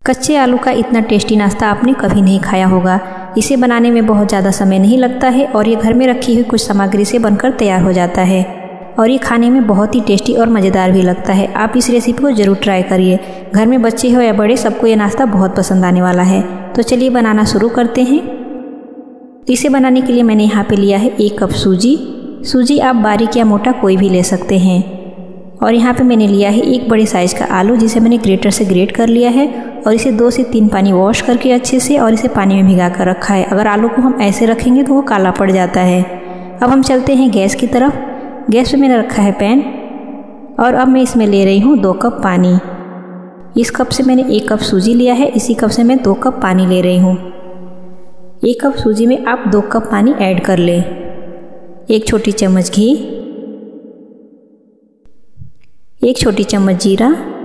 कच्चे आलू का इतना टेस्टी नाश्ता आपने कभी नहीं खाया होगा। इसे बनाने में बहुत ज़्यादा समय नहीं लगता है और ये घर में रखी हुई कुछ सामग्री से बनकर तैयार हो जाता है और ये खाने में बहुत ही टेस्टी और मज़ेदार भी लगता है। आप इस रेसिपी को ज़रूर ट्राई करिए। घर में बच्चे हो या बड़े, सबको ये नाश्ता बहुत पसंद आने वाला है। तो चलिए बनाना शुरू करते हैं। इसे बनाने के लिए मैंने यहाँ पे लिया है 1 कप सूजी। सूजी आप बारीक या मोटा कोई भी ले सकते हैं। और यहाँ पे मैंने लिया है 1 बड़े साइज़ का आलू, जिसे मैंने ग्रेटर से ग्रेट कर लिया है और इसे 2 से 3 पानी वॉश करके अच्छे से और इसे पानी में भिगा कर रखा है। अगर आलू को हम ऐसे रखेंगे तो वो काला पड़ जाता है। अब हम चलते हैं गैस की तरफ। गैस पे मैंने रखा है पैन और अब मैं इसमें ले रही हूँ 2 कप पानी। इस कप से मैंने 1 कप सूजी लिया है, इसी कप से मैं 2 कप पानी ले रही हूँ। 1 कप सूजी में आप 2 कप पानी ऐड कर लें। 1 छोटी चम्मच घी, 1 छोटी चम्मच जीरा,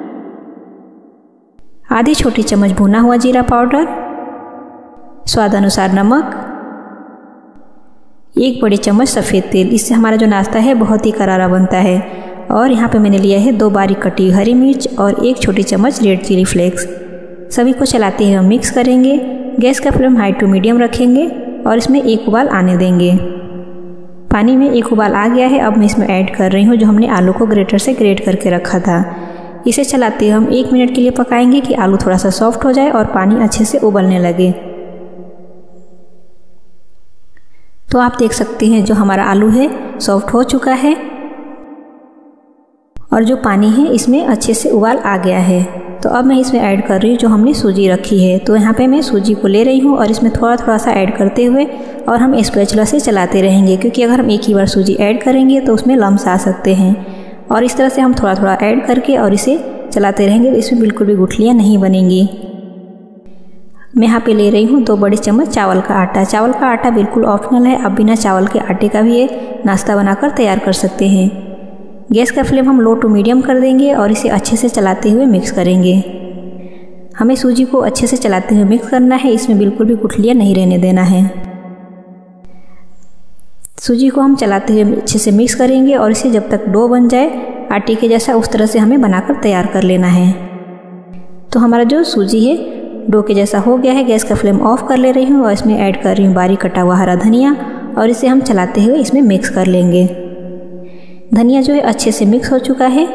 आधी छोटी चम्मच भुना हुआ जीरा पाउडर, स्वाद अनुसार नमक, 1 बड़ी चम्मच सफ़ेद तेल। इससे हमारा जो नाश्ता है बहुत ही करारा बनता है। और यहाँ पे मैंने लिया है 2 बारीक कटी हरी मिर्च और 1 छोटी चम्मच रेड चिली फ्लेक्स। सभी को चलाते हुए हम मिक्स करेंगे। गैस का फ्लेम हाई टू मीडियम रखेंगे और इसमें 1 उबाल आने देंगे। पानी में 1 उबाल आ गया है। अब मैं इसमें ऐड कर रही हूँ जो हमने आलू को ग्रेटर से ग्रेट करके रखा था। इसे चलाते हुए हम 1 मिनट के लिए पकाएंगे कि आलू थोड़ा सा सॉफ्ट हो जाए और पानी अच्छे से उबलने लगे। तो आप देख सकते हैं जो हमारा आलू है सॉफ्ट हो चुका है और जो पानी है इसमें अच्छे से उबाल आ गया है। तो अब मैं इसमें ऐड कर रही हूँ जो हमने सूजी रखी है। तो यहाँ पे मैं सूजी को ले रही हूँ और इसमें थोड़ा थोड़ा सा ऐड करते हुए और हम स्पैचुला से चलाते रहेंगे, क्योंकि अगर हम एक ही बार सूजी ऐड करेंगे तो उसमें लम्स आ सकते हैं। और इस तरह से हम थोड़ा थोड़ा ऐड करके और इसे चलाते रहेंगे तो इसमें बिल्कुल भी गुठलियाँ नहीं बनेंगी। मैं यहाँ पे ले रही हूँ 2 बड़ी चम्मच चावल का आटा। चावल का आटा बिल्कुल ऑप्शनल है, आप बिना चावल के आटे का भी ये नाश्ता बनाकर तैयार कर सकते हैं। गैस का फ्लेम हम लो टू मीडियम कर देंगे और इसे अच्छे से चलाते हुए मिक्स करेंगे। हमें सूजी को अच्छे से चलाते हुए मिक्स करना है, इसमें बिल्कुल भी गुठलियाँ नहीं रहने देना है। सूजी को हम चलाते हुए अच्छे से मिक्स करेंगे और इसे जब तक डो बन जाए आटे के जैसा, उस तरह से हमें बनाकर तैयार कर लेना है। तो हमारा जो सूजी है डो के जैसा हो गया है। गैस का फ्लेम ऑफ कर ले रही हूँ और इसमें ऐड कर रही हूँ बारीक कटा हुआ हरा धनिया और इसे हम चलाते हुए इसमें मिक्स कर लेंगे। धनिया जो है अच्छे से मिक्स हो चुका है।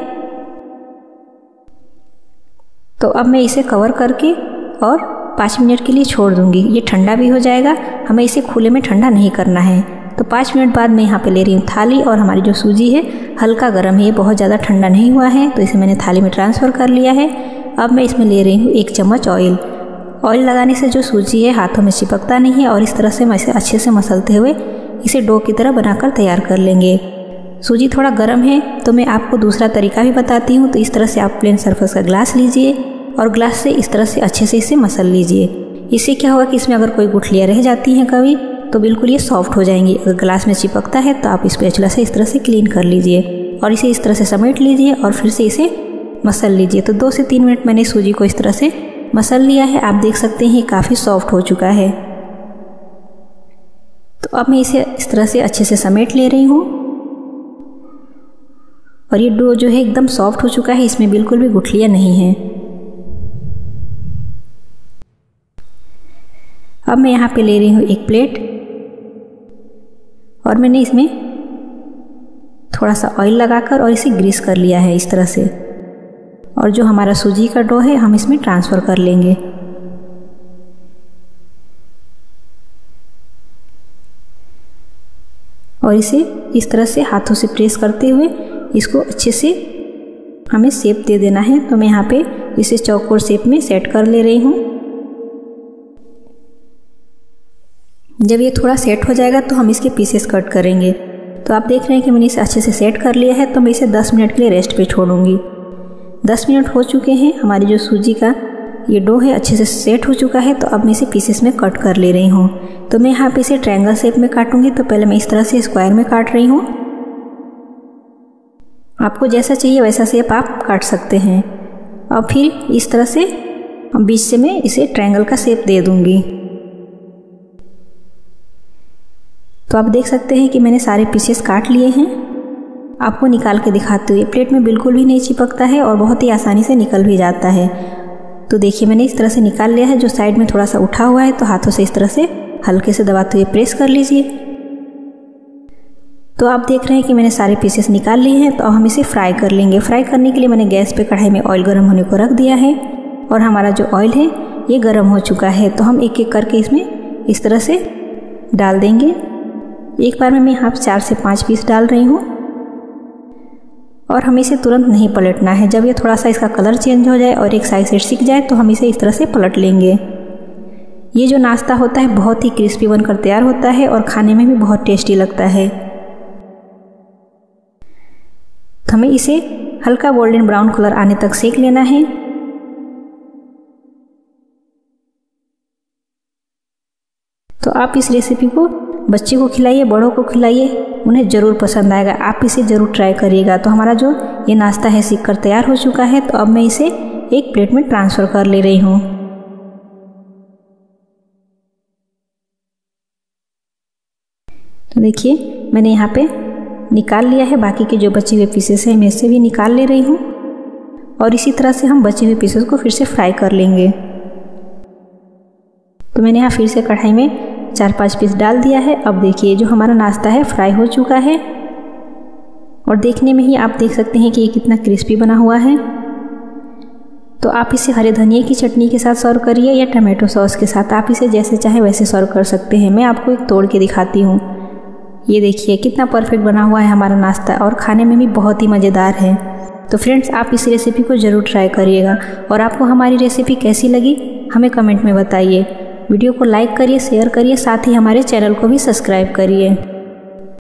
तो अब मैं इसे कवर करके और 5 मिनट के लिए छोड़ दूंगी। ये ठंडा भी हो जाएगा, हमें इसे खुले में ठंडा नहीं करना है। तो 5 मिनट बाद मैं यहाँ पे ले रही हूँ थाली और हमारी जो सूजी है हल्का गर्म है, ये बहुत ज़्यादा ठंडा नहीं हुआ है। तो इसे मैंने थाली में ट्रांसफ़र कर लिया है। अब मैं इसमें ले रही हूँ 1 चम्मच ऑयल। ऑयल लगाने से जो सूजी है हाथों में चिपकता नहीं है और इस तरह से हम इसे अच्छे से मसलते हुए इसे डो की तरह बनाकर तैयार कर लेंगे। सूजी थोड़ा गर्म है तो मैं आपको दूसरा तरीका भी बताती हूँ। तो इस तरह से आप प्लेन सरफेस का ग्लास लीजिए और ग्लास से इस तरह से अच्छे से इसे मसल लीजिए। इससे क्या होगा कि इसमें अगर कोई गुठलियाँ रह जाती हैं कभी तो बिल्कुल ये सॉफ्ट हो जाएंगी। अगर ग्लास में चिपकता है तो आप स्पैचुला से इस तरह से क्लीन कर लीजिए और इसे इस तरह से समेट लीजिए और फिर से इसे मसल लीजिए। तो 2 से 3 मिनट मैंने सूजी को इस तरह से मसल लिया है। आप देख सकते हैं काफ़ी सॉफ्ट हो चुका है। तो अब मैं इसे इस तरह से अच्छे से समेट ले रही हूँ और ये डो जो है एकदम सॉफ्ट हो चुका है, इसमें बिल्कुल भी गुठलियाँ नहीं हैं। अब मैं यहाँ पे ले रही हूँ 1 प्लेट और मैंने इसमें थोड़ा सा ऑयल लगाकर और इसे ग्रीस कर लिया है इस तरह से। और जो हमारा सूजी का डो है हम इसमें ट्रांसफ़र कर लेंगे। और इसे इस तरह से हाथों से प्रेस करते हुए इसको अच्छे से हमें शेप दे देना है। तो मैं यहाँ पे इसे चौकोर शेप में सेट कर ले रही हूँ। जब ये थोड़ा सेट हो जाएगा तो हम इसके पीसेस कट करेंगे। तो आप देख रहे हैं कि मैंने इसे अच्छे से सेट कर लिया है। तो मैं इसे 10 मिनट के लिए रेस्ट पे छोड़ूंगी। 10 मिनट हो चुके हैं, हमारी जो सूजी का ये डो है अच्छे से सेट हो चुका है। तो अब मैं इसे पीसेस में कट कर ले रही हूँ। तो मैं यहाँ पे इसे ट्रायंगल शेप में काटूंगी। तो पहले मैं इस तरह से स्क्वायर में काट रही हूँ। आपको जैसा चाहिए वैसा शेप आप काट सकते हैं। और फिर इस तरह से बीच से मैं इसे ट्रायंगल का शेप दे दूंगी। तो आप देख सकते हैं कि मैंने सारे पीसेस काट लिए हैं। आपको निकाल के दिखाते हुए प्लेट में बिल्कुल भी नहीं चिपकता है और बहुत ही आसानी से निकल भी जाता है। तो देखिए मैंने इस तरह से निकाल लिया है। जो साइड में थोड़ा सा उठा हुआ है तो हाथों से इस तरह से हल्के से दबाते हुए प्रेस कर लीजिए। तो आप देख रहे हैं कि मैंने सारे पीसेस निकाल लिए हैं। तो अब हम इसे फ्राई कर लेंगे। फ्राई करने के लिए मैंने गैस पे कढ़ाई में ऑयल गर्म होने को रख दिया है और हमारा जो ऑयल है ये गर्म हो चुका है। तो हम एक एक करके इसमें इस तरह से डाल देंगे। एक बार में मैं यहाँ 4 से 5 पीस डाल रही हूँ और हमें इसे तुरंत नहीं पलटना है। जब ये थोड़ा सा इसका कलर चेंज हो जाए और एक साइड से सिक जाए तो हम इसे इस तरह से पलट लेंगे। ये जो नाश्ता होता है बहुत ही क्रिस्पी बनकर तैयार होता है और खाने में भी बहुत टेस्टी लगता है। तो हमें इसे हल्का गोल्डन ब्राउन कलर आने तक सेक लेना है। तो आप इस रेसिपी को बच्चे को खिलाइए, बड़ों को खिलाइए, उन्हें ज़रूर पसंद आएगा। आप इसे ज़रूर ट्राई करिएगा। तो हमारा जो ये नाश्ता है सीख कर तैयार हो चुका है। तो अब मैं इसे एक प्लेट में ट्रांसफ़र कर ले रही हूँ। तो देखिए मैंने यहाँ पे निकाल लिया है। बाकी के जो बचे हुए पीसेस हैं मैं इससे भी निकाल ले रही हूँ और इसी तरह से हम बचे हुए पीसेस को फिर से फ्राई कर लेंगे। तो मैंने यहाँ फिर से कढ़ाई में 4-5 पीस डाल दिया है। अब देखिए जो हमारा नाश्ता है फ्राई हो चुका है और देखने में ही आप देख सकते हैं कि ये कितना क्रिस्पी बना हुआ है। तो आप इसे हरे धनिया की चटनी के साथ सर्व करिए या टमाटो सॉस के साथ। आप इसे जैसे चाहे वैसे सर्व कर सकते हैं। मैं आपको एक तोड़ के दिखाती हूँ। ये देखिए कितना परफेक्ट बना हुआ है हमारा नाश्ता और खाने में भी बहुत ही मज़ेदार है। तो फ्रेंड्स आप इस रेसिपी को ज़रूर ट्राई करिएगा और आपको हमारी रेसिपी कैसी लगी हमें कमेंट में बताइए। वीडियो को लाइक करिए, शेयर करिए, साथ ही हमारे चैनल को भी सब्सक्राइब करिए।